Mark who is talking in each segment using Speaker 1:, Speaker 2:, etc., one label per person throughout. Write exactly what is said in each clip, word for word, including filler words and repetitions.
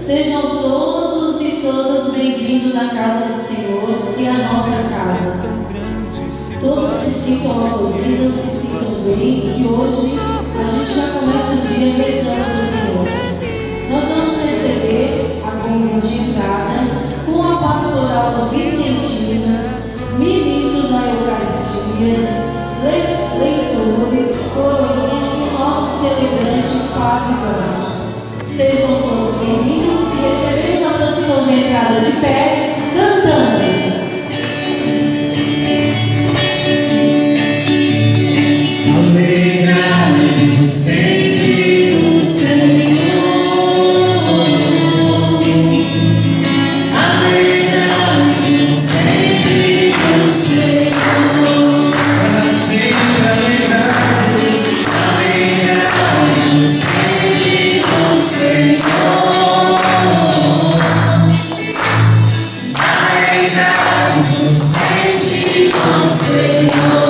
Speaker 1: Sejam todos e todas bem-vindos na casa do Senhor, que é a nossa casa. Todos se sintam acolhidos, se sintam bem, que hoje a gente já começa o dia rezando ao Senhor. Nós vamos receber a comunhão de entrada com a pastoral Vicentina, ministros da Eucaristia, leitores, coroinha e o nosso celebrante Fábio Branco. Sejam todos bem-vindos e recebemos a procissão de entrada de pé, cantando.
Speaker 2: Alegrai-vos sempre no Senhor. Alegrai-vos sempre no Senhor. Para sempre alegrai-vos. Alegrai-vos sempre no Senhor. Alegrai-vos sempre no Senhor.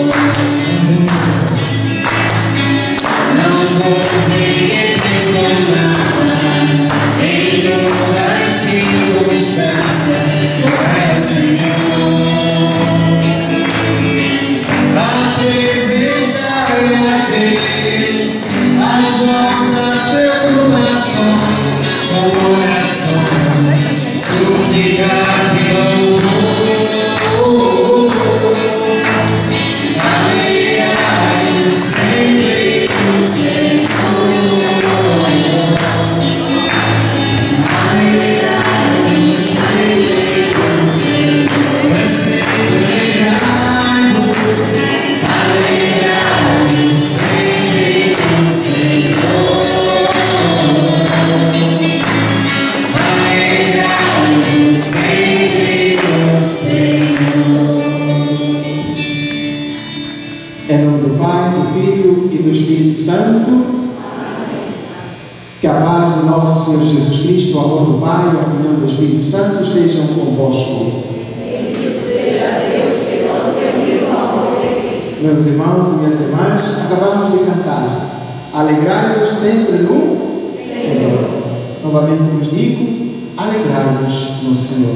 Speaker 3: Que a paz do nosso Senhor Jesus Cristo, o amor do Pai e a comunhão do Espírito Santo estejam convosco.
Speaker 1: Bendito seja Deus que nos uniu ao amor de Cristo.
Speaker 3: Meus irmãos e minhas irmãs, acabamos de cantar. Alegrai-vos sempre no Senhor. Novamente vos digo, alegrai-vos no Senhor.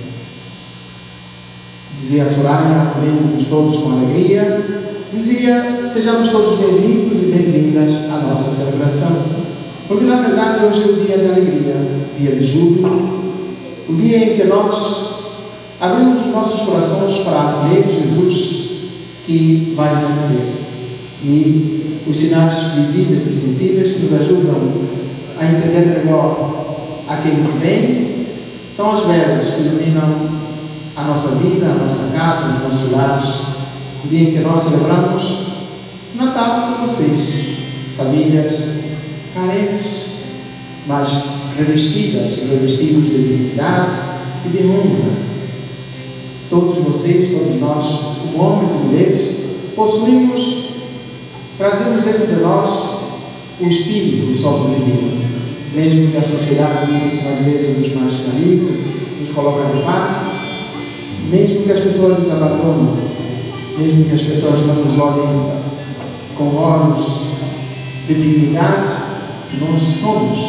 Speaker 3: Dizia a Soraya, acolhendo-nos todos com alegria, dizia, sejamos todos bem-vindos e bem-vindas à nossa celebração. Porque, na verdade, hoje é o dia de alegria, dia de júbilo, o dia em que nós abrimos os nossos corações para acolher Jesus que vai nascer. E os sinais visíveis e sensíveis que nos ajudam a entender melhor aquele que vem são as velas que iluminam a nossa vida, a nossa casa, os nossos lares. O dia em que nós celebramos o Natal com vocês, famílias carentes, mas revestidas, revestidos de dignidade e de honra. Todos vocês, todos nós, como homens e mulheres, possuímos, trazemos dentro de nós o espírito sobre-divino, mesmo que a sociedade muitas vezes nos marginalize, nos coloca de parte, mesmo que as pessoas nos abandonam, mesmo que as pessoas não nos olhem com olhos de dignidade, nós somos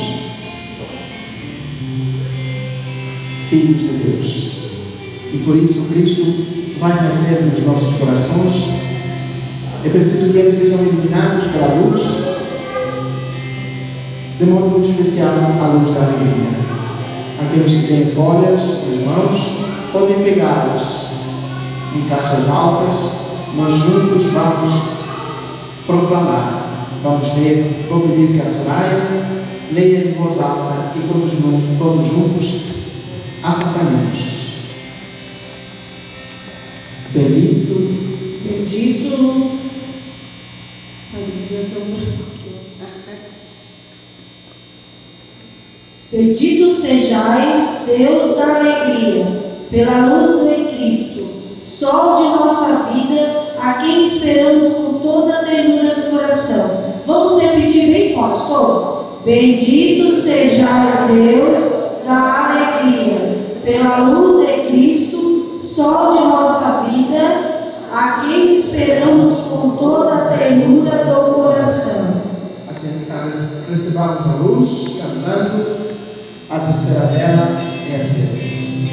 Speaker 3: filhos de Deus. E por isso Cristo vai nascer nos nossos corações. É preciso que eles sejam iluminados pela luz, de modo muito especial a luz da alegria. Aqueles que têm folhas nas mãos podem pegá-las em caixas altas, nós juntos vamos proclamar. Vamos ler, vou pedir que a Soraya leia em voz alta e todos, todos juntos acompanhemos. Bendito,
Speaker 1: Bendito, bendito sejais, Deus da alegria, pela luz de Cristo, sol de nossa vida, a quem esperamos com toda a ternura do coração. Vamos repetir bem forte, todos. Bendito sejais, Deus da alegria, pela luz de Cristo, sol de nossa vida, a quem esperamos com toda a ternura do coração.
Speaker 3: assim, recebamos a luz, cantando A terceira vela é acesa.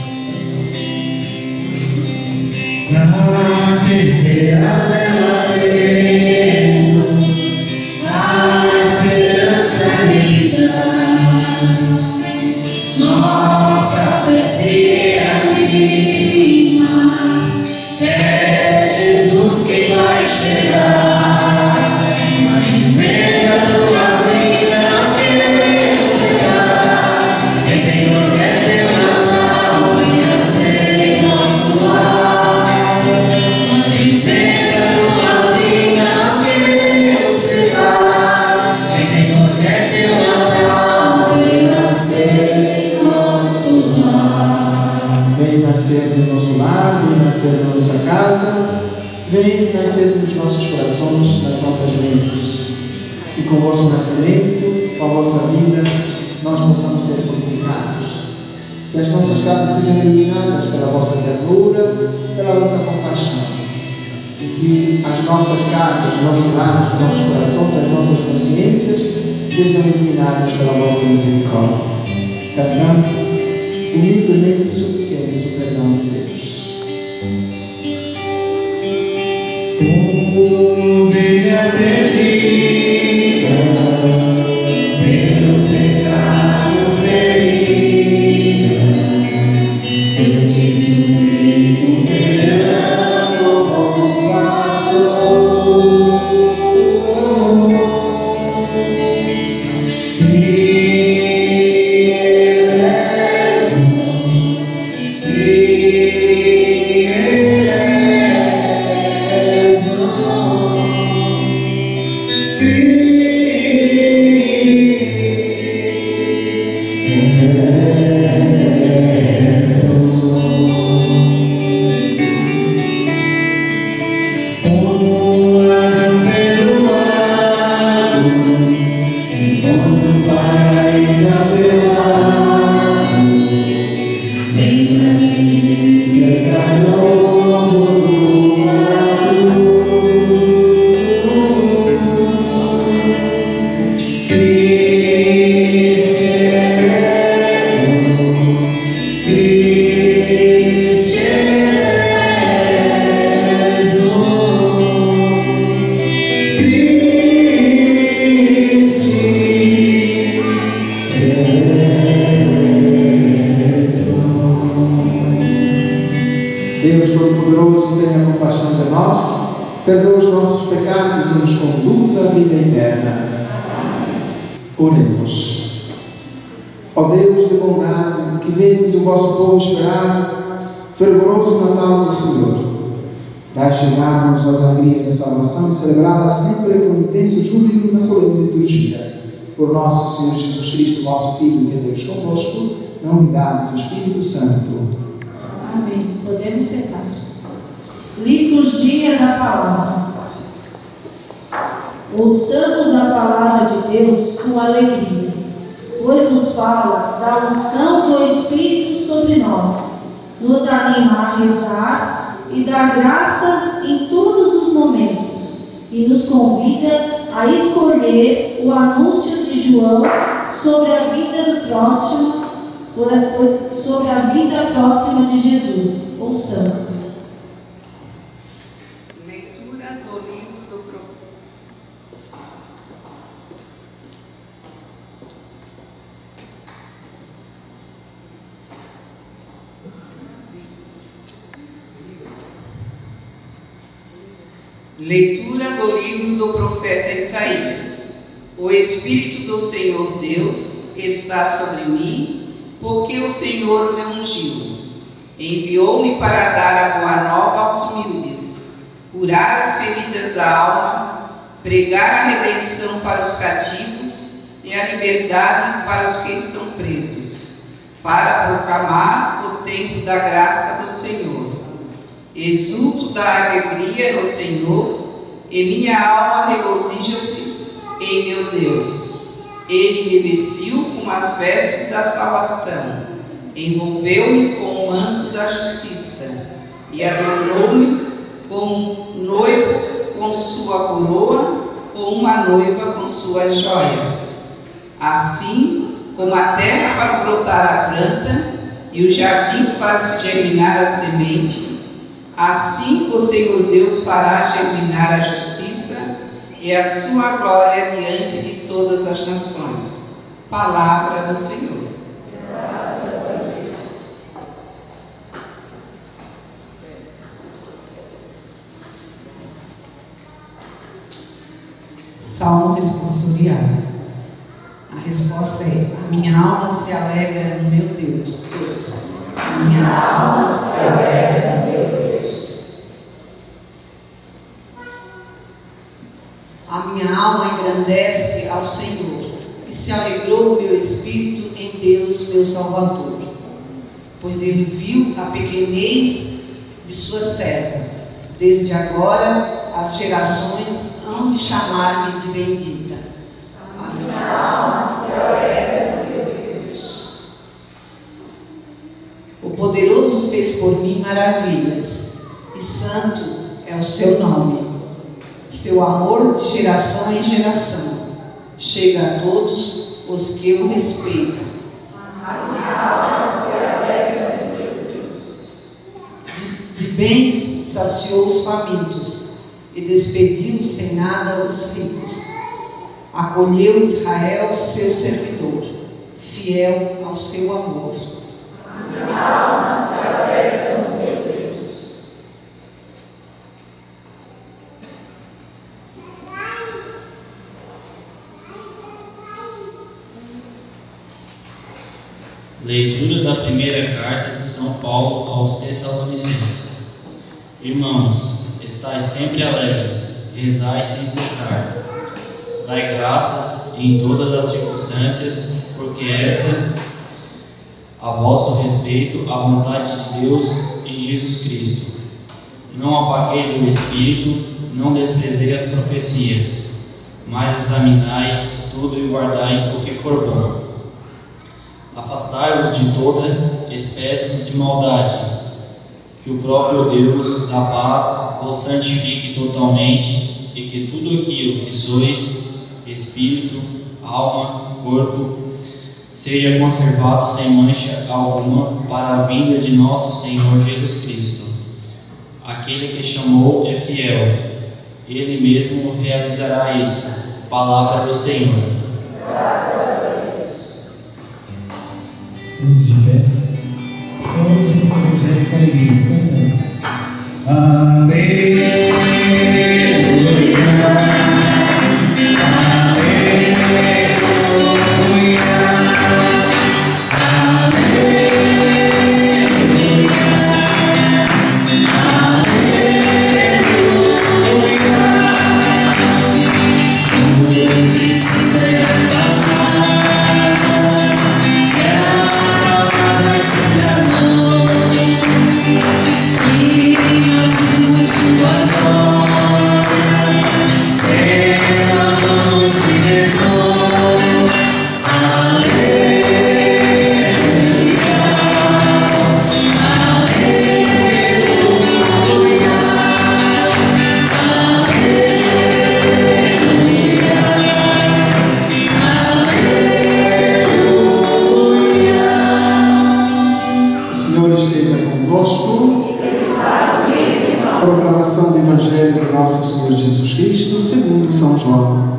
Speaker 2: Na terceira vela vemos a esperança vida. Nossa fé se anima, é Jesus que vai chegar. Mas vem a tua vida, nós queremos pegar. E Senhor, quer teu Natal, venha ser em nosso lar. Mas vem a tua vida, nós queremos pegar. E Senhor, quer teu Natal, venha ser em nosso lar.
Speaker 3: Vem nascer no nosso lar, vem nascer na nossa casa, vem nascer nos nossos corações, nas nossas mentes. E com o vosso nascimento, com a vossa vida, nós possamos ser purificados. Que as nossas casas sejam iluminadas pela vossa ternura, pela vossa compaixão. Que as nossas casas, os nossos lares, os nossos corações, as nossas consciências sejam iluminadas pela vossa misericórdia. Cantando, humildemente supliquemos o perdão de Deus.
Speaker 2: Ovelha perdida, pelo pecado ferida, eu te suplico perdão, compaixão.
Speaker 3: Deus Todo-Poderoso, tenha compaixão de nós, perdoa os nossos pecados e nos conduz à vida eterna. Oremos. Ó Deus de bondade, que vedes o vosso povo esperar fervoroso Natal do Senhor, dai chegar-nos as alegrias da salvação e celebrá-la sempre com intenso júbilo na solene liturgia. Por nosso Senhor Jesus Cristo, vosso Filho, que é Deus convosco, na unidade do Espírito Santo.
Speaker 1: Amém. Podemos sentar. Liturgia da Palavra. Ouçamos a palavra de Deus com alegria, pois nos fala da unção do Espírito sobre nós, nos anima a rezar e dar graças em todos os momentos, e nos convida a escolher o anúncio de João sobre a vida do próximo, sobre a vida próxima de Jesus. Ouçamos.
Speaker 4: Leitura do livro do profeta. Leitura do livro do profeta Isaías. O Espírito do Senhor Deus está sobre mim, porque o Senhor me ungiu. Enviou-me para dar a boa nova aos humildes, curar as feridas da alma, pregar a redenção para os cativos e a liberdade para os que estão presos, para proclamar o tempo da graça do Senhor. Exulto da alegria no Senhor, e minha alma regozija-se em meu Deus. Ele me vestiu com as vestes da salvação, envolveu-me com o manto da justiça e adornou-me como noivo com sua coroa ou uma noiva com suas joias. Assim Como a terra faz brotar a planta e o jardim faz germinar a semente, assim o Senhor Deus fará germinar a justiça e a sua glória diante de todas as nações. Palavra do Senhor.
Speaker 5: Salmo responsorial. A resposta é: a minha alma se alegra no meu Deus. Deus. A minha alma se alegra no meu Deus. A minha alma engrandece ao Senhor, e se alegrou o meu espírito em Deus, meu Salvador. Pois ele viu a pequenez de sua serva. Desde agora as gerações hão de chamar-me de bendita. A minha alma se alegra no meu Deus. O poderoso fez por mim maravilhas, e santo é o seu nome. Seu amor de geração em geração chega a todos os que o respeitam. A minha alma se alegra no meu Deus. De, de bens saciou os famintos e despediu sem nada os ricos. Acolheu Israel, seu servidor, fiel ao seu amor. A minha alma se alegra no meu Deus.
Speaker 6: Leitura da primeira carta de São Paulo aos Tessalonicenses. Irmãos, estais sempre alegres, rezai sem cessar. Dai graças em todas as circunstâncias, porque essa, a vosso respeito, a vontade de Deus em Jesus Cristo. Não apagueis o Espírito, não desprezeis as profecias, mas examinai tudo e guardai o que for bom. Afastai-vos de toda espécie de maldade, que o próprio Deus da paz vos santifique totalmente, e que tudo aquilo que sois, espírito, alma, corpo, seja conservado sem mancha alguma para a vinda de nosso Senhor Jesus Cristo. Aquele que chamou é fiel, ele mesmo realizará isso. Palavra do Senhor.
Speaker 2: Graças a Deus. Todos de pé. Todos com a alegria, cantando. Aleluia.
Speaker 3: Proclamação do Evangelho do nosso Senhor Jesus Cristo, segundo São João.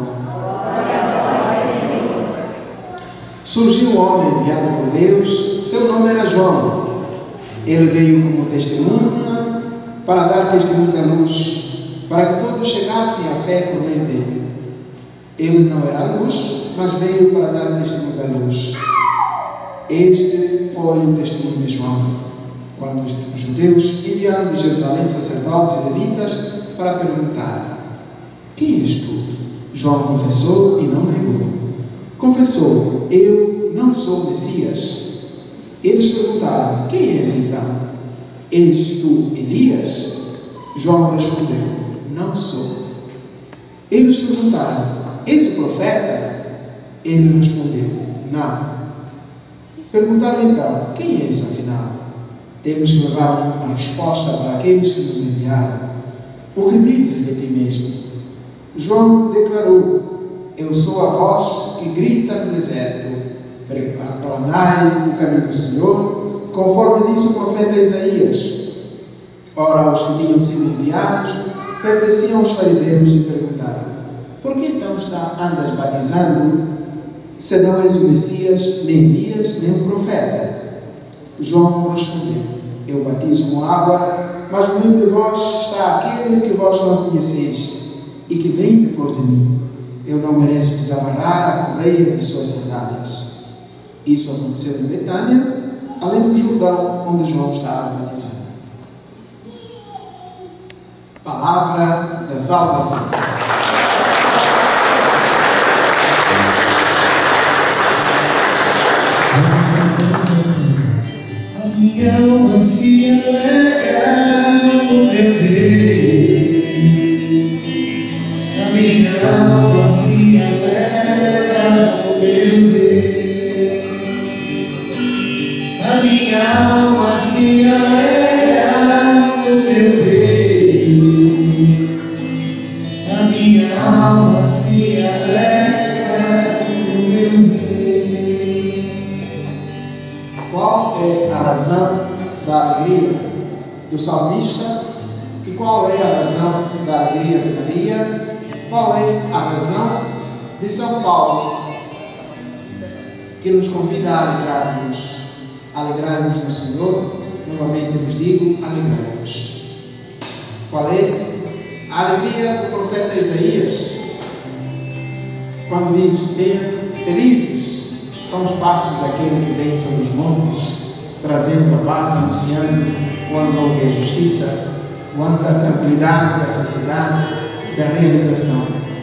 Speaker 3: Surgiu um homem enviado por Deus, seu nome era João. Ele veio como testemunha para dar testemunho da luz, para que todos chegassem à fé por meio dele. Ele não era a luz, mas veio para dar testemunho da luz. Este foi o testemunho de João, quando os judeus enviaram de Jerusalém sacerdotes e levitas para perguntar: quem és tu? João confessou e não negou. Confessou: eu não sou o Messias. Eles perguntaram: quem és então? És tu Elias? João respondeu: não sou. Eles perguntaram: és o profeta? Ele respondeu: não. Perguntaram então: quem és afinal? Temos que levar uma resposta para aqueles que nos enviaram. O que dizes de ti mesmo? João declarou: eu sou a voz que grita no deserto: aplanai o caminho do Senhor, conforme disse o profeta Isaías. Ora, os que tinham sido enviados pertenciam aos fariseus e perguntaram: por que então está, andas batizando, se não és o Messias, nem Elias, nem o profeta? João respondeu: eu batizo com água, mas no meio de vós está aquele que vós não conheceis, e que vem depois de mim. Eu não mereço desamarrar a correia de suas sandálias. Isso aconteceu em Betânia, além do Jordão, onde João estava batizando. Palavra da salvação.
Speaker 2: A minha alma se alegra no meu Deus. A minha alma se alegra no meu Deus. A minha alma se alegra no meu Deus. A minha alma se alegra no meu Deus.
Speaker 3: Qual é a razão da alegria do salmista? E qual é a razão da alegria de Maria? Qual é a razão de São Paulo, que nos convida a alegrar-nos? Alegrai-vos no Senhor. Novamente vos digo, alegrai-vos. Qual é a alegria do profeta Isaías? Quando diz: bem felizes são os passos daquele que vem sobre os montes, trazendo a paz, anunciando o ano novo da justiça, o ano da tranquilidade, da felicidade, da realização.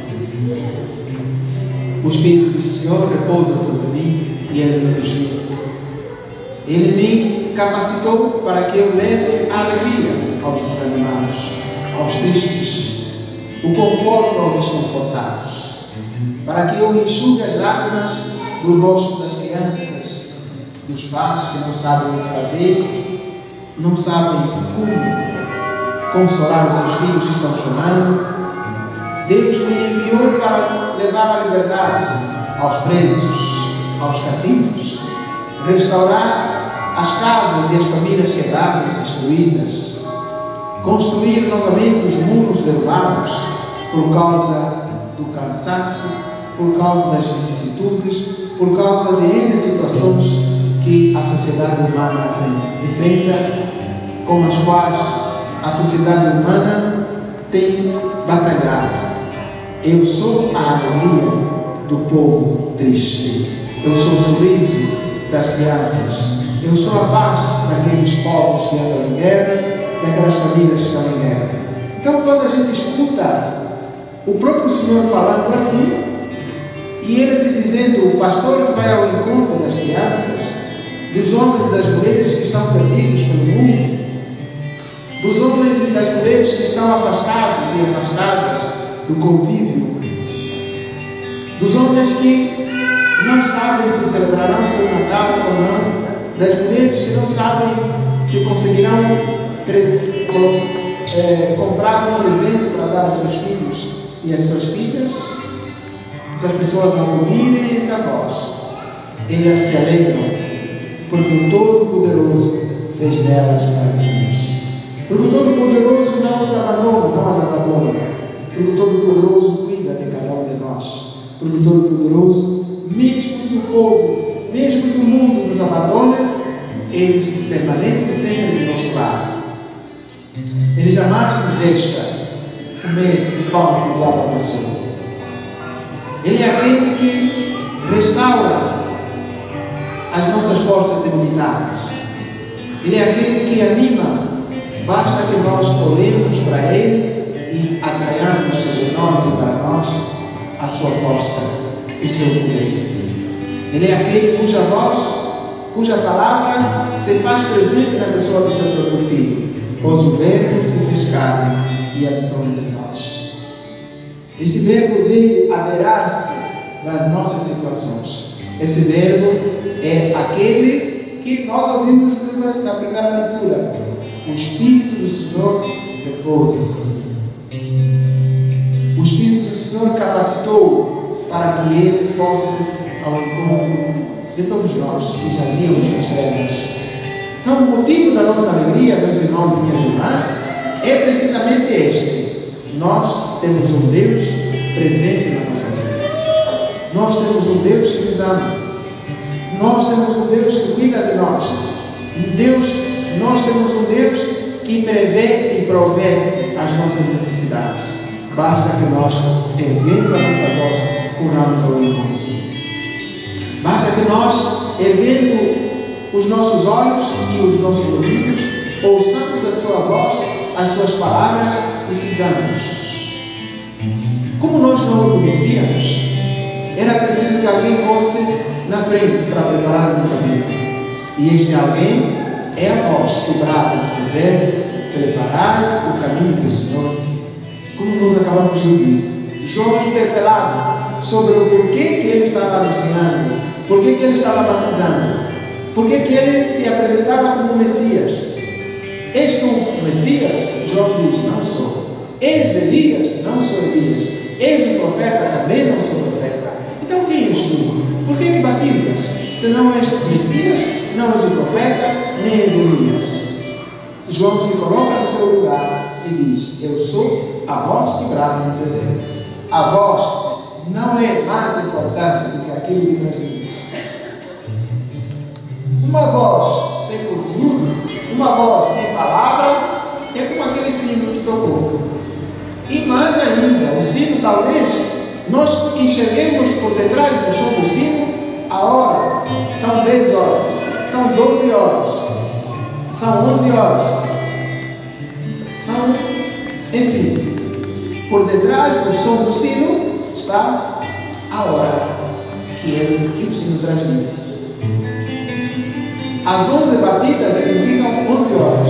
Speaker 3: O Espírito do Senhor repousa sobre mim e Ele me ungiu. Ele me capacitou para que eu leve a alegria aos desanimados, aos tristes, o conforto aos desconfortados, para que eu enxugue as lágrimas do rosto das crianças, dos pais que não sabem o que fazer, não sabem como consolar os seus filhos que estão chorando. Deus me enviou para levar a liberdade aos presos, aos cativos, restaurar as casas e as famílias quebradas, destruídas, construir novamente os muros derrubados por causa do cansaço, por causa das vicissitudes, por causa de N situações que a sociedade humana enfrenta, com as quais a sociedade humana tem batalhado. Eu sou a alegria do povo triste. Eu sou o sorriso das crianças. Eu sou a paz daqueles povos que andam em guerra, daquelas famílias que estão em guerra. Então, quando a gente escuta o próprio Senhor falando assim, e Ele se dizendo o pastor que vai ao encontro das crianças, dos homens e das mulheres que estão perdidos pelo mundo, dos homens e das mulheres que estão afastados e afastadas do convívio, dos homens que não sabem se celebrarão seu Natal ou não, das mulheres que não sabem se conseguirão é, comprar um presente para dar aos seus filhos e às suas filhas. Essas pessoas, ao ouvirem essa voz, elas se alegram, porque o Todo-Poderoso fez delas maravilhas. Porque o Todo-Poderoso não os abandona, não as abandona. Porque o Todo-Poderoso cuida de cada um de nós. Porque o Todo-Poderoso, mesmo que o povo, mesmo que o mundo nos abandone, Ele permanece sempre do nosso lado. Ele jamais nos deixa comer o pão que o diabo amassou. Ele é aquele que restaura as nossas forças debilitadas. Ele é aquele que anima. Basta que nós olhemos para Ele e atraiamos sobre nós e para nós a sua força, o seu poder. Ele é aquele cuja voz, cuja palavra se faz presente na pessoa do seu próprio Filho, pois o Verbo se fez carne e habitou entre nós. Este Verbo veio aberar-se das nossas situações. Esse Verbo é aquele que nós ouvimos na primeira leitura. O Espírito do Senhor repousa sobre mim. O Espírito do Senhor capacitou para que ele fosse ao encontro de todos nós que jazíamos nas trevas. Então, o motivo da nossa alegria, meus irmãos e minhas irmãs, é precisamente este. Nós temos um Deus presente na nossa vida. Nós temos um Deus que nos ama. Nós temos um Deus que cuida de nós. Deus, nós temos um Deus que prevê e provê as nossas necessidades. Basta que nós, erguendo a nossa voz, corramos ao encontro. Basta que nós, erguendo os nossos olhos e os nossos ouvidos, ouçamos a sua voz, as suas palavras e sigamos. Como nós não o conhecíamos, era preciso que alguém fosse na frente para preparar o caminho. E este alguém é a voz que brada no deserto: preparai o caminho do Senhor. Como nós acabamos de ouvir, João interpelado sobre o porquê que ele estava anunciando, porquê que ele estava batizando, porquê que ele se apresentava como Messias. És tu o Messias? João diz: não sou. És Elias? Não sou Elias. És o profeta? Também não sou profeta. Então quem és tu? Por que que batizas? Se não és o Messias, não és o profeta, nem és Elias. João se coloca no seu lugar e diz: eu sou a voz que brada no deserto. A voz não é mais importante do que aquilo que transmite. Uma voz sem conteúdo, uma voz sem palavra, é como aquele sino que tocou. E mais ainda, o sino, talvez nós enxerguemos por detrás do som do sino a hora. São dez horas, são doze horas, são onze horas, são, enfim, por detrás do som do sino está a hora que, ele, que o sino transmite. As onze batidas significam onze horas.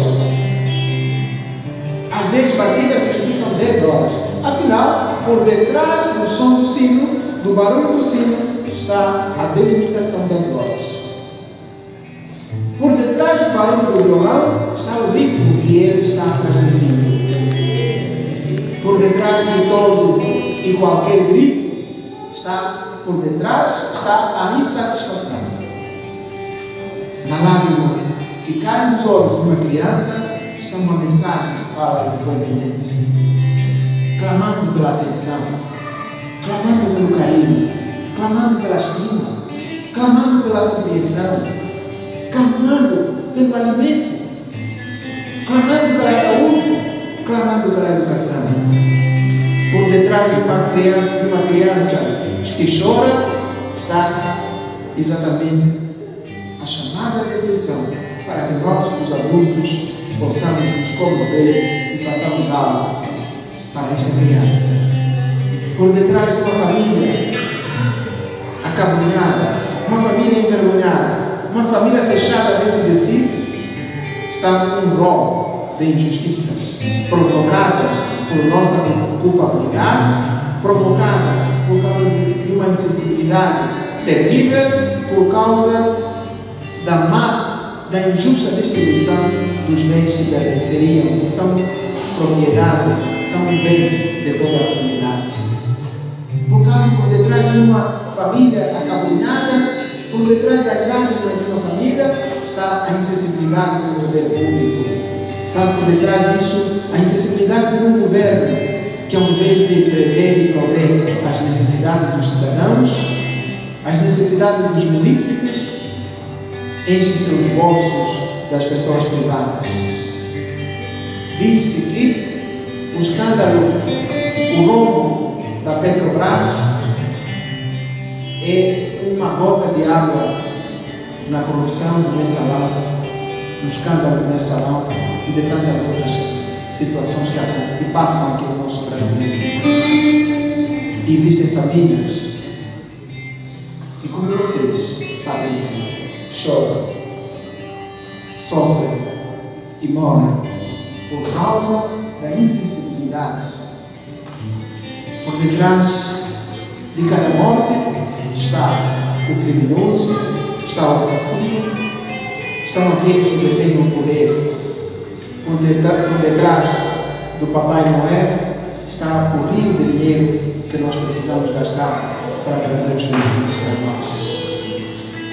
Speaker 3: As dez batidas significam dez horas. Afinal, por detrás do som do sino, do barulho do sino, está a delimitação das horas. Por detrás do barulho do violão está o ritmo que ele está transmitindo. Por detrás de todo e qualquer grito, está, por detrás está a insatisfação. Na lágrima que cai nos olhos de uma criança está uma mensagem que fala eloquentemente, clamando pela atenção, clamando pelo carinho, clamando pela estima, clamando pela compreensão, clamando pelo alimento, clamando pela saúde, clamando pela educação. Por detrás de uma criança, de uma criança que chora, está exatamente a chamada de atenção para que nós, os adultos, possamos nos comover e façamos algo para esta criança. Por detrás de uma família acabunhada, uma família envergonhada, uma família fechada dentro de si, está um rol de injustiças provocadas por nossa culpabilidade, provocada por causa de uma insensibilidade terrível, por causa da má, da injusta distribuição dos bens que pertenceriam, que são propriedade, são um bem de toda a comunidade. Por causa, por detrás de uma família acabunhada, por detrás das lágrimas de uma família, está a insensibilidade do poder público. Está por detrás disso a insensibilidade de um governo que, ao invés de prever e prover as necessidades dos cidadãos, as necessidades dos munícipes, enche seus bolsos das pessoas privadas. Disse que o escândalo, o rombo da Petrobras é uma gota de água na corrupção do mensalão, no escândalo do mensalão e de tantas outras situações que, que passam aqui no nosso Brasil. Existem famílias que, como vocês, padecem, choram, sofrem e morrem por causa da insensibilidade. Por detrás de cada morte está o criminoso, está o assassino, estão aqueles que detêm o poder. Por detrás, por detrás do Papai Noel está o rio de dinheiro que nós precisamos gastar para trazer os presentes para nós.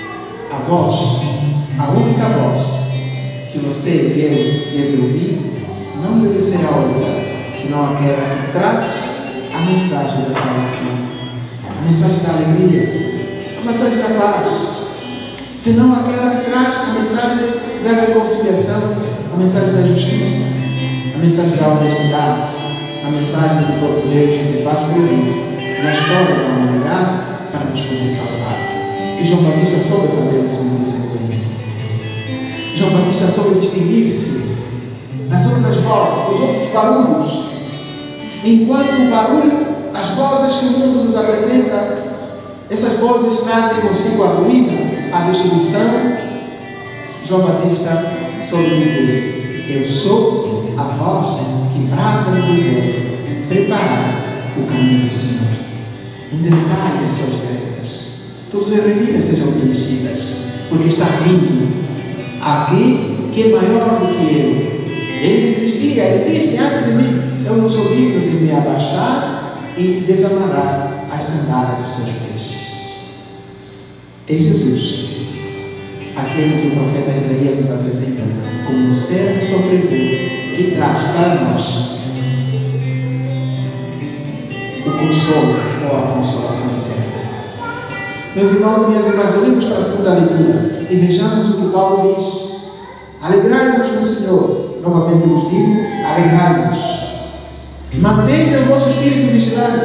Speaker 3: a voz, a única voz que você e eu deve ouvir, não deve ser a outra, senão aquela que traz a mensagem da salvação, a mensagem da alegria, a mensagem da paz, senão aquela que traz a mensagem da reconciliação, a mensagem da justiça, a mensagem da honestidade, a mensagem do próprio Deus que se faz presente na história da humanidade para nos poder salvar. E João Batista soube fazer isso muito sempre. João Batista soube distinguir-se das outras vozes, dos outros barulhos. Enquanto o barulho, as vozes que o mundo nos apresenta, essas vozes trazem consigo a ruína, a destruição. João Batista soube dizer: eu sou a voz que brada no deserto, preparar o caminho do Senhor. Endireitai as suas veredas, todas as revidas sejam preenchidas, porque está vindo aquele que é maior do que eu. Ele existia, existe antes de mim. Eu não sou digno de me abaixar e desamarrar as sandálias dos seus pés. É Jesus, aquele que o profeta Isaías nos apresenta como um servo sofredor que traz para nós o consolo ou a consolação eterna. Meus irmãos e minhas irmãs, olhemos para a segunda leitura e vejamos o que Paulo diz. Alegrai-vos no Senhor. Novamente vos digo, alegrai-vos. Mantenha o vosso espírito vigilante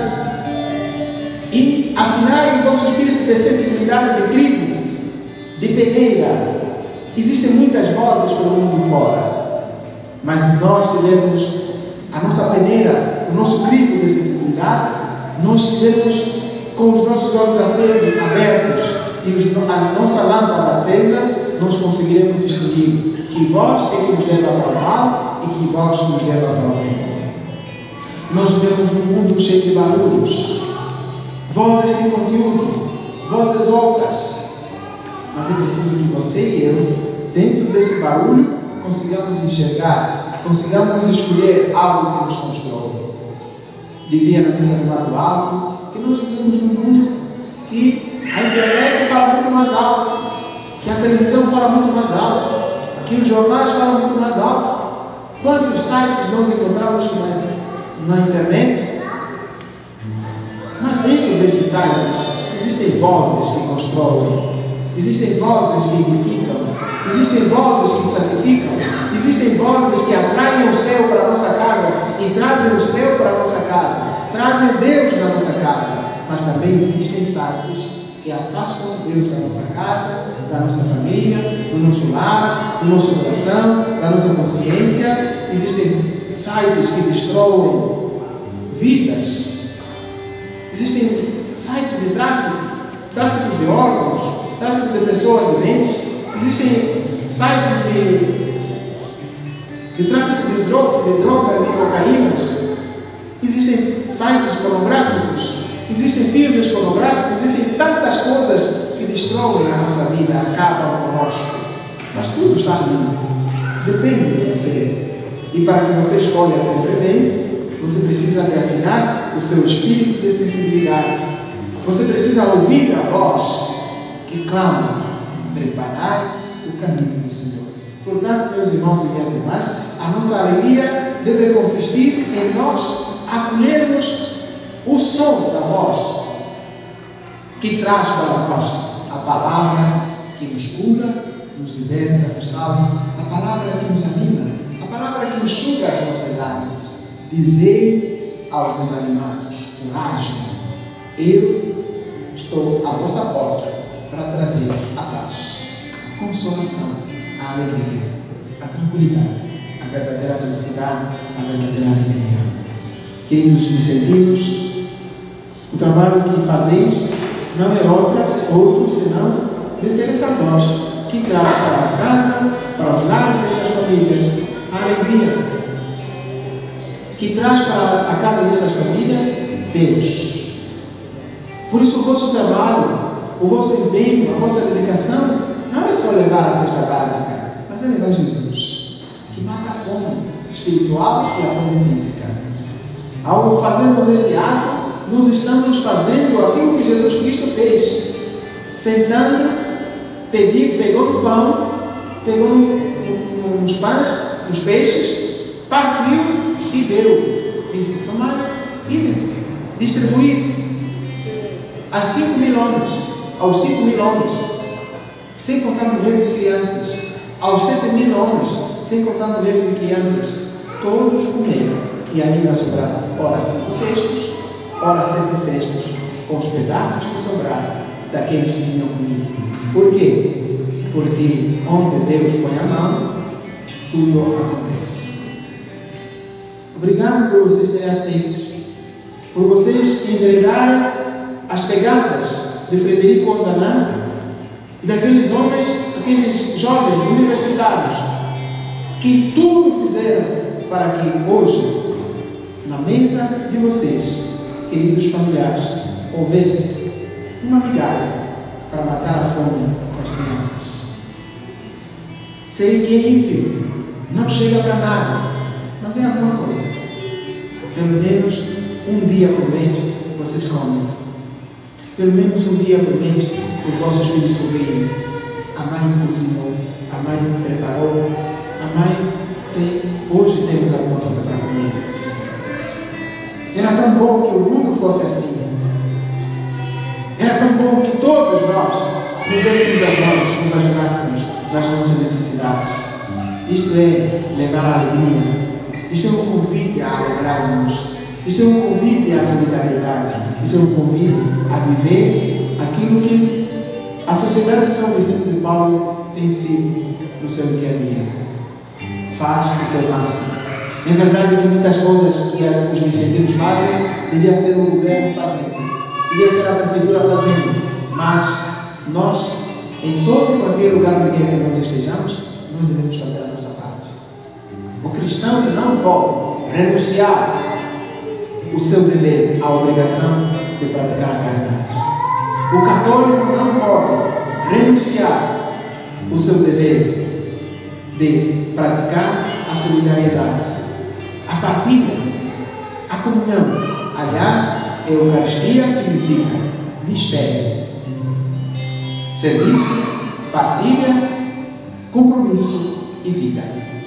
Speaker 3: e afinai o vosso espírito de sensibilidade de crivo, de peneira. Existem muitas vozes pelo mundo fora, mas nós tivemos a nossa peneira, o nosso crivo de sensibilidade, nós tivemos com os nossos olhos acesos, abertos, e os, a nossa lâmpada acesa, nós conseguiremos distinguir que voz é que nos leva para o mal e que voz nos leva para o bem. Nós vivemos num mundo cheio de barulhos, vozes sem conteúdo, vozes ocas, mas é preciso que você e eu, dentro desse barulho, consigamos enxergar, consigamos escolher algo que nos constrói. Dizia na missa do Mato Alto que nós vivemos num mundo que a internet fala muito mais alto, que a televisão fala muito mais alto, que os jornais falam muito mais alto. Quantos sites nós encontramos na, na internet? Mas dentro desses sites existem vozes que constroem, existem vozes que edificam, existem vozes que santificam, existem vozes que atraem o céu para a nossa casa e trazem o céu para a nossa casa, trazem Deus na nossa casa. Mas também existem sites que afastam Deus da nossa casa, da nossa família, do nosso lar, do nosso coração, da nossa consciência. Existem sites que destroem vidas. Existem sites de tráfico, tráfico de órgãos, tráfico de pessoas e bens. Existem sites de, de tráfico de, dro de drogas e cocaínas. Existem sites pornográficos. Existem filmes pornográficos, existem tantas coisas que destroem a nossa vida, acabam conosco. Mas tudo está ali. Depende de você. E para que você escolha sempre bem, você precisa de afinar o seu espírito de sensibilidade. Você precisa ouvir a voz que clama: preparai o caminho do Senhor. Portanto, meus irmãos e minhas irmãs, a nossa alegria deve consistir em nós acolhermos o som da voz que traz para nós a palavra que nos cura, nos liberta, nos salva, a palavra que nos anima, a palavra que enxuga as nossas lágrimas. Dizei aos desanimados: coragem, eu estou à vossa porta para trazer a paz, a consolação, a alegria, a tranquilidade, a verdadeira felicidade, a verdadeira alegria. Queridos vicentinos, o trabalho que fazeis não é outra, outro senão descer essa voz que traz para a casa, para os lares dessas famílias, a alegria, que traz para a casa dessas famílias Deus. Por isso o vosso trabalho, o vosso empenho, a vossa dedicação não é só levar a cesta básica, mas é levar Jesus, que mata a fome espiritual e a fome física. Ao fazermos este ato, nós estamos fazendo aquilo que Jesus Cristo fez, sentando pediu, pegou no pão, pegou no, no, nos pães, nos peixes, partiu e deu. Disse, tomai, idem, distribuir às cinco mil homens, aos cinco mil homens, sem contar mulheres e crianças, aos sete mil homens, sem contar mulheres e crianças, todos comeram e ainda sobraram, ora cinco cestos, ora sete cestos, com os pedaços que sobraram daqueles que tinham comido. Por quê? Porque onde Deus põe a mão, tudo acontece. Obrigado por vocês terem aceito, por vocês enveredarem as pegadas de Frederico Ozanam e daqueles homens, aqueles jovens universitários que tudo fizeram para que hoje, na mesa de vocês, queridos familiares, houvesse uma migalha para matar a fome das crianças. Sei que, enfim, não chega para nada, mas é alguma coisa. Pelo menos um dia por mês vocês comem. Pelo menos um dia por mês os vossos filhos sorriem. A mãe cozinhou, a mãe preparou, a mãe tem, hoje temos alguma coisa para comer. Era tão bom que o mundo fosse assim. Era tão bom que todos nós nos dessemos as mãos, nos ajudássemos nas nossas necessidades. Isto é levar a alegria. Isto é um convite a alegrarmos. Isto é um convite à solidariedade. Isto é um convite a viver aquilo que a Sociedade de São Vicente de Paulo tem sido no seu dia a dia. Faz o seu máximo. É verdade que muitas coisas que os vicentinos fazem, devia ser o governo fazendo, devia ser a prefeitura fazendo, mas nós, em todo e qualquer lugar no que nós estejamos, nós devemos fazer a nossa parte. O cristão não pode renunciar o seu dever, a obrigação de praticar a caridade. O católico não pode renunciar o seu dever de praticar a solidariedade, a partilha, a comunhão. Aliás, a Eucaristia significa mistério, serviço, partilha, compromisso e vida.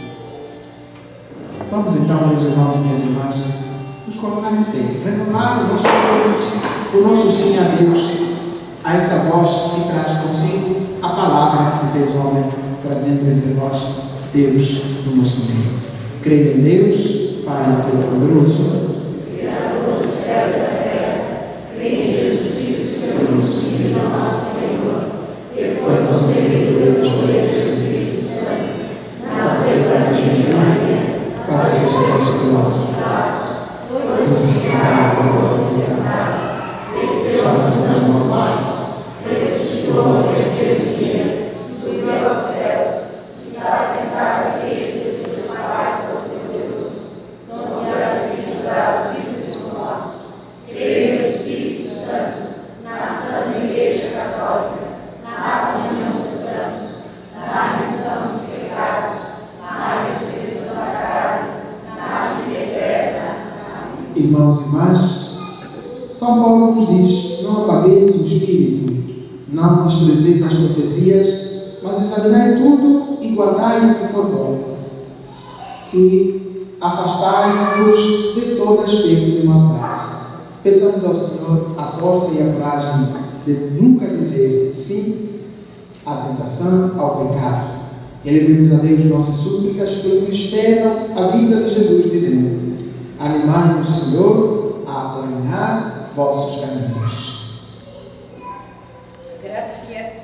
Speaker 3: Vamos então, meus irmãos e minhas irmãs, nos colocar em pé, renovar o nosso compromisso, o nosso sim a Deus, a essa voz que traz consigo a palavra que se fez homem, trazendo entre nós Deus no nosso meio. Creio em Deus, Pai Todo-Poderoso,
Speaker 1: Criador do céu e da terra, creio em Jesus Cristo, seu Filho, nosso Senhor, que foi concebido pelo poder do Espírito Santo, nasceu da Virgem Maria, padeceu pelos nossos pecados, foi crucificado por considerado, desceu a mansão dos mortos, ressuscitou ao terceiro dia, subiu aos céus, está sentado à direita de Deus Pai Todo-Poderoso, onde há de julgar os vivos e os mortos. Creio no Espírito Santo, na Santa Igreja Católica, na comunhão dos santos, na remissão dos pecados, na ressurreição da carne, na vida eterna. Amém.
Speaker 3: Irmãos e irmãs, São Paulo nos diz: não apagueis o espírito, não desprezeis as profecias, mas examinai tudo e guardai o que for bom, que afastai-vos de toda espécie de maldade. Peçamos ao Senhor a força e a coragem de nunca dizer sim à tentação, ao pecado. Elevemos a Deus nossas súplicas pelo que esperam a vinda de Jesus, dizendo: animai o Senhor a aplanar vossos caminhos.
Speaker 7: Gracia,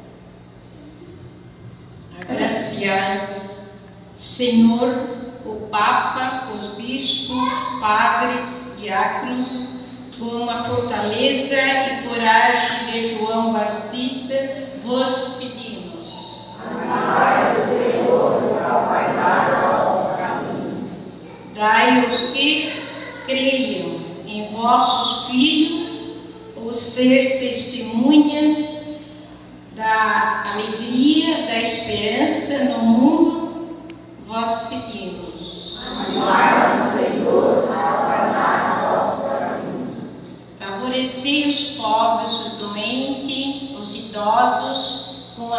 Speaker 7: agraciai, Senhor, o Papa, os bispos, padres, diáconos, com a fortaleza e coragem de João Batista, vos pedimos.
Speaker 1: Amai o Senhor a aplainar vossos caminhos.
Speaker 7: Dai aos que creiam em vossos filhos o ser testemunhas da alegria, da esperança no mundo, vós pedimos.
Speaker 1: Amai o Senhor a aplainar vossos caminhos.
Speaker 7: Favorecei os pobres, os doentes, os idosos, com a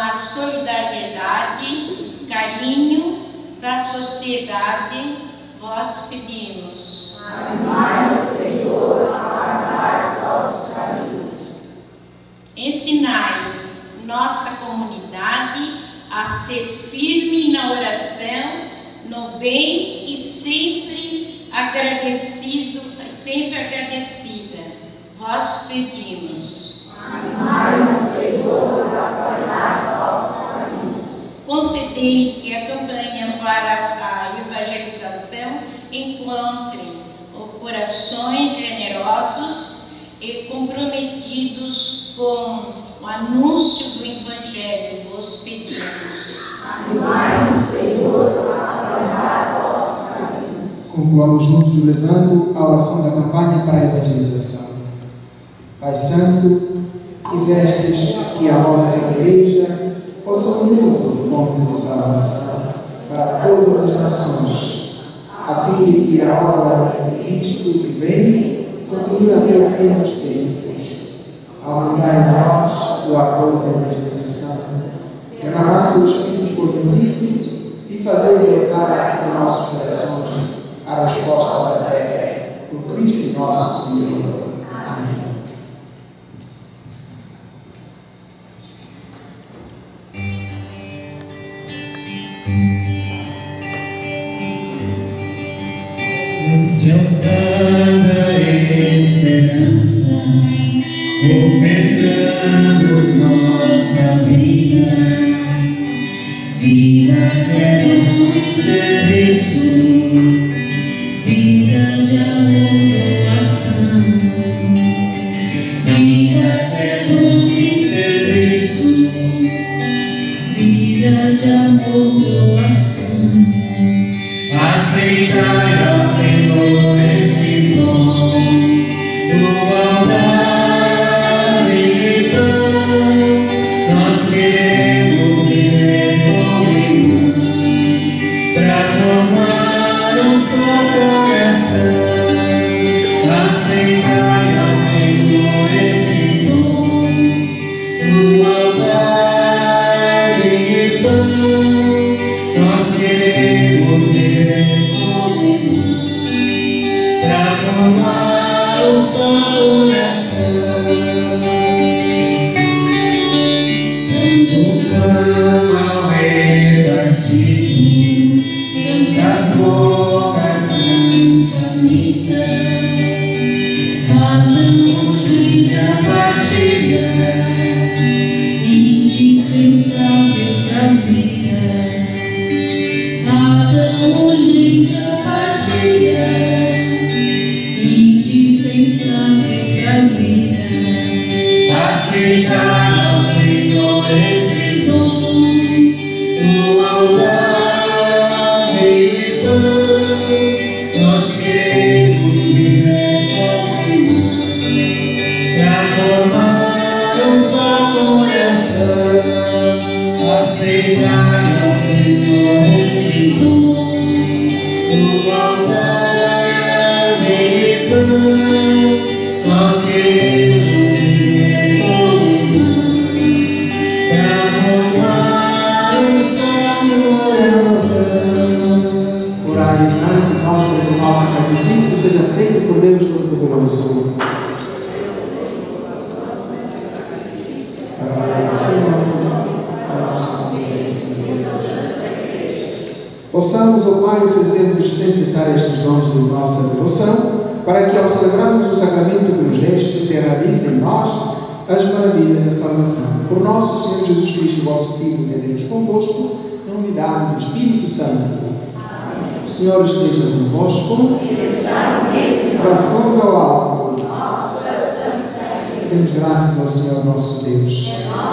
Speaker 7: solidariedade, carinho da sociedade, vós pedimos.
Speaker 8: Animai-nos, Senhor, a guardar vossos caminhos.
Speaker 7: Ensinai nossa comunidade a ser firme na oração, no bem e sempre agradecido, sempre agradecida. Vós pedimos.
Speaker 8: Animai-nos, Senhor, a guardar vossos caminhos.
Speaker 7: Concedei que a campanha para a evangelização encontre corações generosos e comprometidos com o anúncio do Evangelho. Vos pedimos.
Speaker 8: Animai-nos, Senhor, a guardar vossos caminhos.
Speaker 3: Concluamos juntos rezando a oração da campanha para a evangelização. Pai Santo, quisestes que a vossa Igreja fosse um mundo fonte de salvação para todas as nações, a fim de que a obra de Cristo que vem continue até o fim dos tempos. Aumentai em nós o amor da evangelização, derramando o Espírito por bendito e fazer brotar em nossos corações a resposta da fé, por Cristo nosso Senhor. Amém.
Speaker 2: Ofertamos esperança, ofertamos nossa vida, vida é um serviço, vida de amor, doação, vida é um serviço, vida de amor, doação. Aceitai, ó Senhor, esses dons, tua bondade e pão. Nós queremos viver como irmãos, pra formar um só coração. Aceitai, ó Senhor, esses dons, tua bondade e pão. Nós queremos viver pra formar um só coração. Tanto pão ao repartido, tantas bocas são famintas, cada um gente a partilhar, indispensável da vida. Cada um gente a partilhar, indispensável da vida. Aceitar, ó Senhor, esses dons, tua bondade e pão. Nós queremos viver como irmãos, pra formar um só coração. Aceitar, ó Senhor, esses dons, tua bondade e pão. Nós queremos viver como irmãos, pra formar um só coração.
Speaker 3: Orai, irmãs e nós, para que o nosso sacrifício seja aceito por Deus Todo-Poderoso. Possamos, ó Pai, oferecer-nos sem cessar estes dons de nossa devoção, para que, ao celebrarmos o sacramento do gesto, se realize em nós as maravilhas da salvação. Por nosso Senhor Jesus Cristo, vosso Filho, que é Deus convosco, em unidade do Espírito Santo. Amém. O Senhor esteja convosco. Corações ao alto. Demos graças ao Senhor nosso Deus.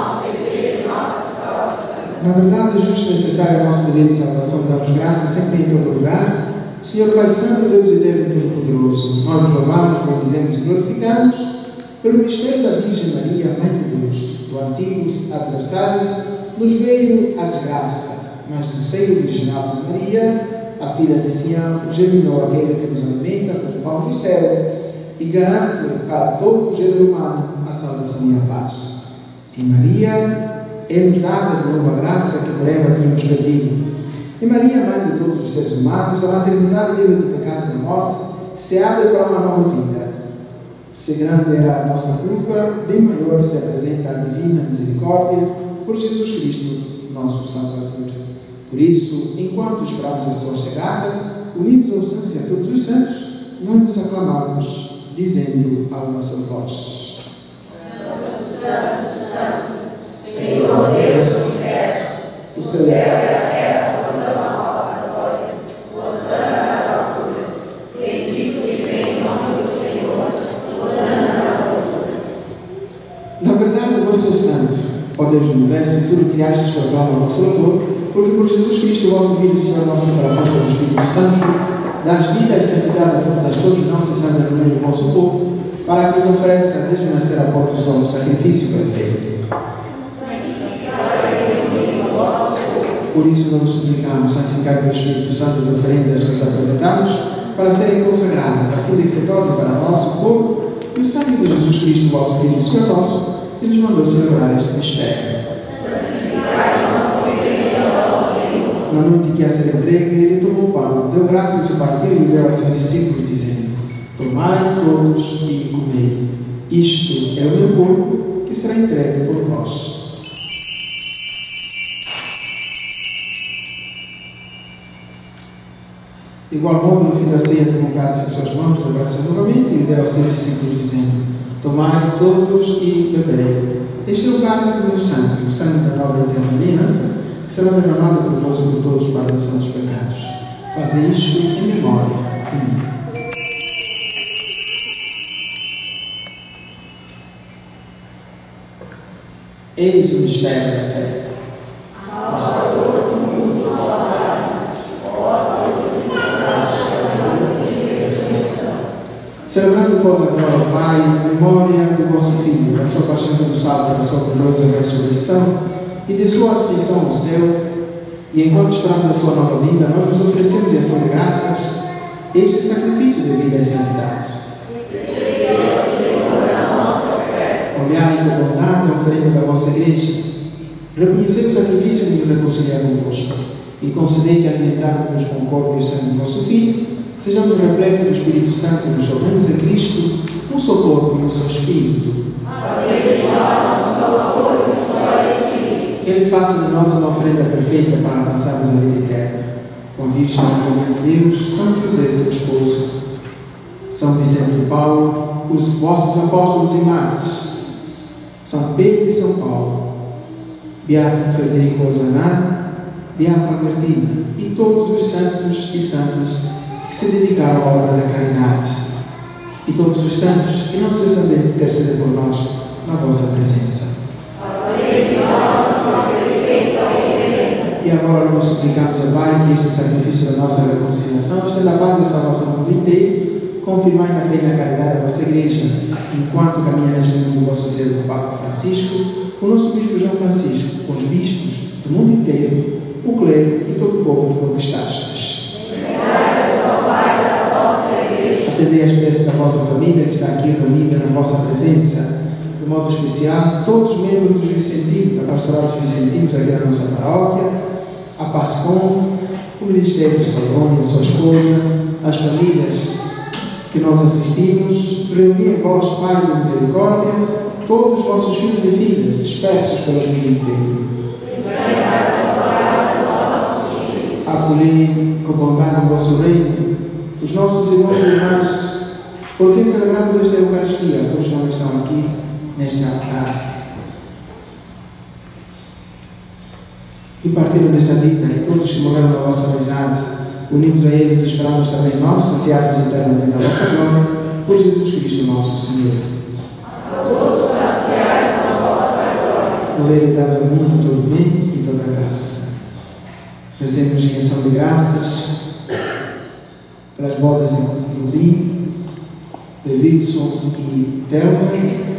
Speaker 3: Na verdade, é justo e necessário ao nosso dever de salvação, damos graças sempre em todo lugar. Senhor Pai Santo, Deus eterno e todo-poderoso, nós nos louvamos, bendizemos e glorificamos pelo mistério da Virgem Maria, Mãe de Deus. Do antigo adversário nos veio a desgraça, mas do seio virginal de Maria, a filha de Sião, germinou aquele que nos alimenta com o pão do céu e garante para todo o gênero humano a salvação e a paz. Em Maria é-nos dada de novo a graça que por ela tínhamos perdido. E Maria, mãe de todos os seres humanos, a maternidade livre do pecado e da morte, se abre para uma nova vida. Se grande era a nossa culpa, bem maior se apresenta a divina misericórdia por Jesus Cristo, nosso Salvador. Por isso, enquanto esperamos a sua chegada, unidos aos santos e a todos os santos, nós nos aclamamos, dizendo a uma só voz:
Speaker 8: Santo, Santo, Santo, Senhor Deus do universo,
Speaker 3: o céu e a
Speaker 8: terra proclamam a vossa glória. Hosana nas alturas, bendito que vem em nome do Senhor, hosana nas alturas.
Speaker 3: Na verdade, vós sois santo, ó Deus do universo, e tudo que achas proclama o vosso louvor, porque por Jesus Cristo, o vosso Filho, Senhor nosso, para a força do Espírito Santo, das vida e santidade a todas as coisas, não cessando no meio do vosso povo, para que os ofereça desde o nascer a pôr do sol um sacrifício perfeito. Por isso, nós suplicamos, santificar pelo Espírito Santo as oferendas que nos apresentamos, para serem consagradas, a fim de que se torne para nós o povo e o sangue de Jesus Cristo, vosso Filho, Senhor nosso, que nos mandou celebrar este mistério. Na noite que a ser entregue, ele tomou o pão, deu graças e partiu e deu a seus discípulos, dizendo: tomai todos e comei. Isto é o meu corpo, que será entregue por vós. De igual modo, no fim da ceia, tomou o cálice em suas mãos, deu graças novamente e deu a seus discípulos, dizendo: tomai todos e bebei. Este é o cálice do meu sangue, o sangue da nova e eterna aliança, que será derramado por vós e por todos para a remissão dos pecados. Fazei isto em memória de mim. Eis o mistério da fé. Celebrando vós agora, Pai, em memória do vosso Filho, da sua paixão pelo sábado, da sua gloriosa ressurreição e de sua ascensão ao céu, e enquanto esperamos a sua nova vinda, nós nos oferecemos em ação de graças este sacrifício de vida e santidade. Olhai com bondade a oferenda da vossa igreja, reconhecei o sacrifício de nos reconciliar convosco, e concedei que, alimentado-nos com o corpo e o sangue do vosso Filho, sejamos repletos do Espírito Santo e nos tornemos em Cristo um só corpo e um só Espírito. Ele faça de nós uma oferenda perfeita para alcançarmos a vida eterna. Com a Virgem Maria de Deus, São José, seu esposo, São Vicente de Paulo, os vossos apóstolos e mártires, São Pedro e São Paulo, Beato Frederico Ozanam, Beata Albertina e todos os santos e santas que se dedicaram à obra da caridade, e todos os santos que não cessam de interceder por nós na vossa presença. E agora nós suplicamos ao Pai que este sacrifício da nossa reconciliação esteja a paz e a salvação do mundo inteiro, confirmai na fé e na caridade da vossa Igreja, enquanto caminha neste mundo o vosso servo Papa Francisco, o nosso Bispo João Francisco, com os bispos do mundo inteiro, o clero e todo o povo que conquistastes. Atendei as preces da vossa família que está aqui reunida na vossa presença, de modo especial, todos os membros dos Vicentinos, da Pastoral dos Vicentinos aqui na nossa paróquia, a PASCOM, o Ministério do Salom e a sua esposa, as famílias que nós assistimos, reuni em vós, Pai de misericórdia, todos os vossos filhos e filhas, dispersos pelo mundo inteiro. Acolhei com bondade o vosso reino, os nossos irmãos e irmãs, por quem celebramos esta Eucaristia, todos não estão aqui neste altar. E partiram desta vida, e todos que morreram na vossa amizade, unidos a eles, esperamos também nós, saciados eternamente da vossa glória, por Jesus Cristo nosso Senhor.
Speaker 8: A todos saciai com a vossa glória.
Speaker 3: Por ele dás ao mundo todo bem e toda graça. Rezemos em ação de graças pelas bodas de Ludim, de Wilson e Thelma.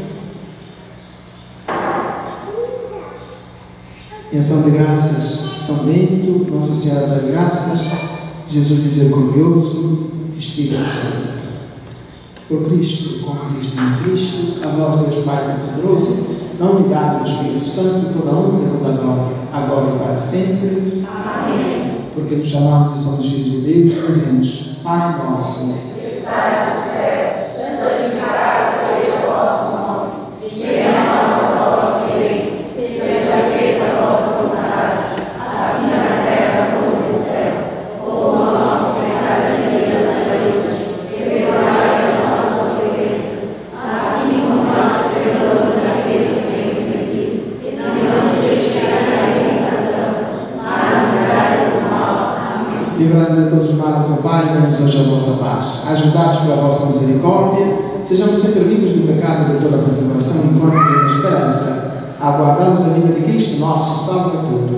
Speaker 3: Em ação de graças, São Bento, Nossa Senhora das Graças, Jesus Misericordioso, Espírito Santo. Por Cristo, com Cristo e em Cristo, a vós, Deus Pai Poderoso, na unidade do Espírito Santo, toda a honra e toda a glória, agora e para sempre.
Speaker 8: Amém.
Speaker 3: Porque nos chamamos e somos filhos de Deus, dizemos: Pai nosso,
Speaker 8: que estás no céu, santificado seja o vosso nome. Venha a nós o vosso reino, seja feita a vossa vontade, assim na terra como no céu. O pão nosso de cada dia nos dai hoje, e perdoai as nossas ofensas, assim como nós perdoamos aqueles que têm ofendido. E não nos deixes cair em tentação, mas livrai-nos do mal. Amém.
Speaker 3: livrai-nos de todos os males, ó Pai, e dai-nos hoje a vossa paz. Ajudados pela vossa misericórdia, sejamos sempre livres do pecado e de toda a perturbação, enquanto temos esperança. Aguardamos a vinda de Cristo, nosso Salvador.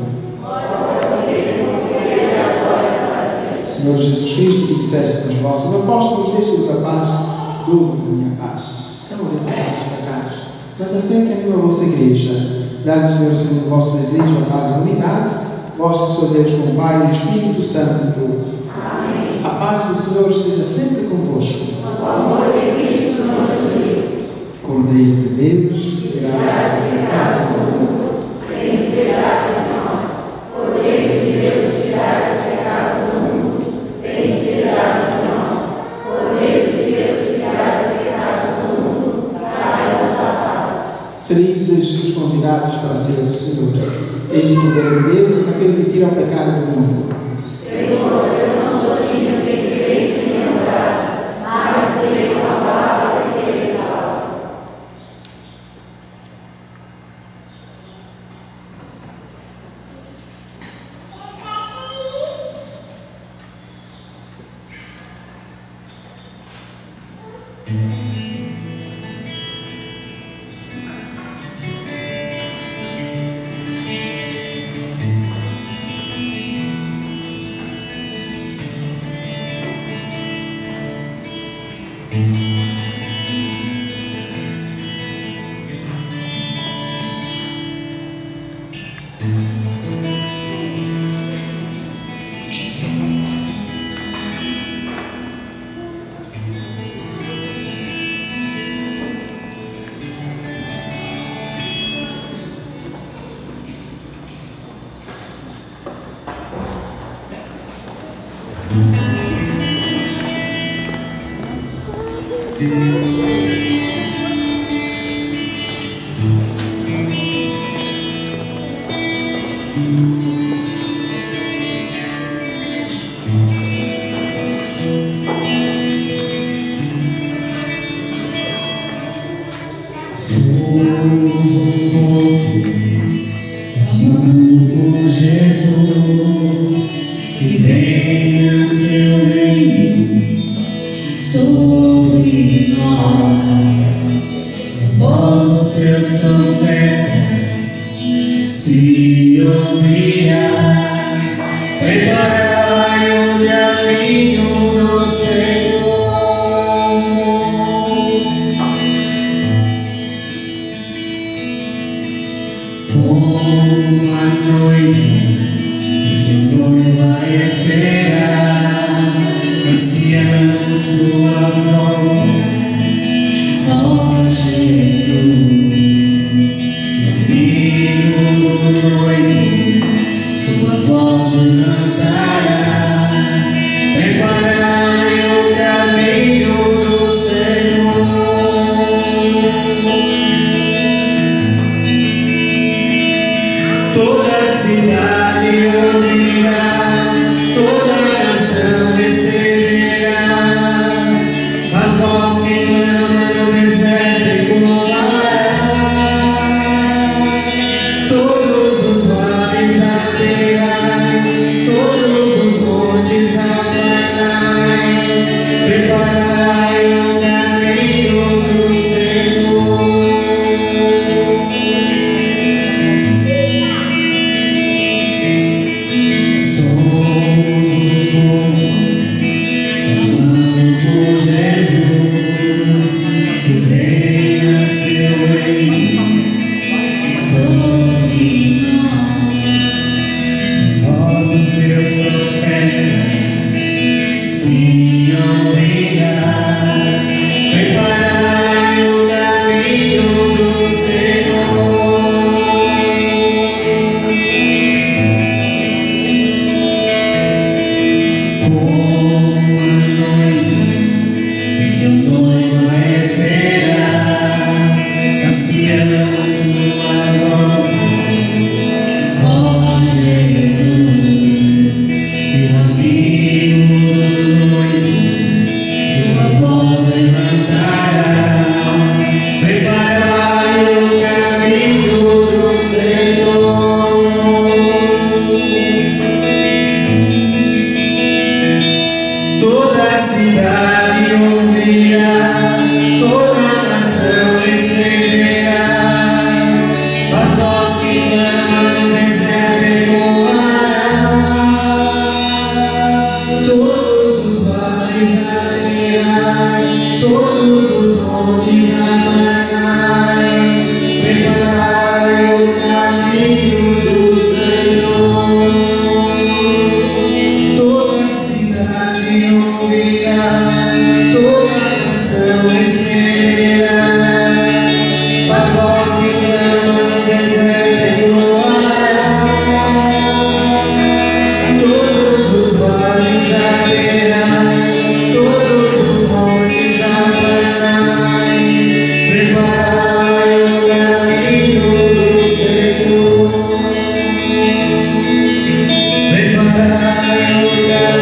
Speaker 3: Senhor Jesus Cristo, que disseste aos vossos apóstolos: deixe-vos a paz, dou-vos a minha paz. Não olheis a vossos pecados, mas a fé que anima a vossa igreja. Dá-lhe, Senhor, segundo o vosso desejo, a paz e a unidade. Vós que sois Deus com o Pai e o Espírito Santo.
Speaker 8: Amém.
Speaker 3: A paz do Senhor esteja sempre convosco.
Speaker 8: O amor de Cristo nos uniu.
Speaker 3: Cordeiro de Deus, que
Speaker 8: Tirai os pecados do mundo, tem piedade de nós. Cordeiro de Deus, tirai os pecados do mundo, tem piedade de nós. Cordeiro de Deus, tirai os pecados do mundo, dai-nos a paz.
Speaker 3: felizes os convidados para a ceia do Senhor. Eis o poder de Deus, aquele que tira o pecado do mundo.
Speaker 8: Senhor, eu não sou digno de que creis em meu lugar, mas direi uma palavra e serei salvo.
Speaker 2: Todos os mares a terra, todos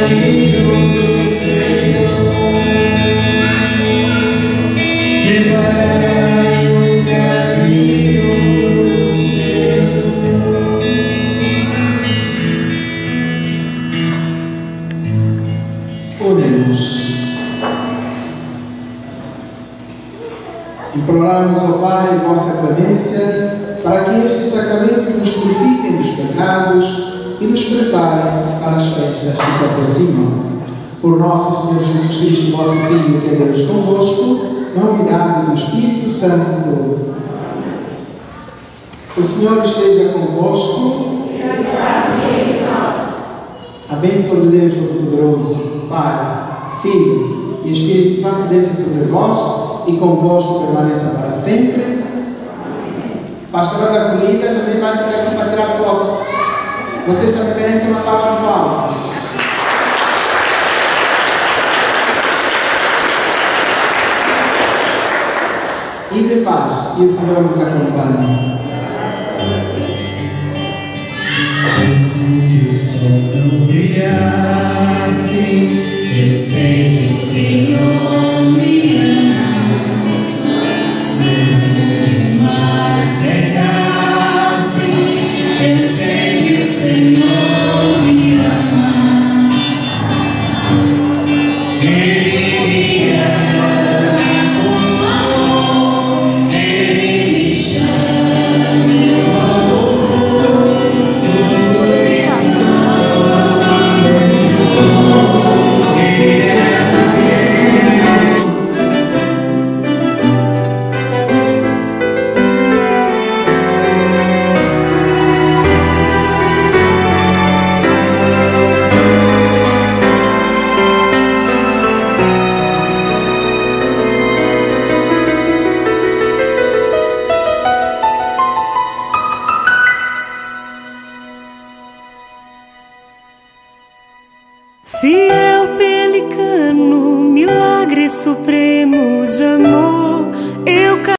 Speaker 3: Imploramos ao Pai vossa clemência para que este sacramento nos purifique dos pecados e nos prepare para as festas que se aproximam. Por nosso Senhor Jesus Cristo, vosso Filho, que é Deus convosco, na unidade do Espírito Santo. O Senhor esteja convosco. A bênção de Deus Todo-Poderoso, Pai, Filho e Espírito Santo desça sobre vós e convosco permaneça para sempre. Pastora da comida também vai ficar aqui para tirar foto. Vocês também merecem uma salva de palmas. E de paz, e o Senhor nos acompanhe.
Speaker 2: Que o sol não brilhasse, eu sei que o Senhor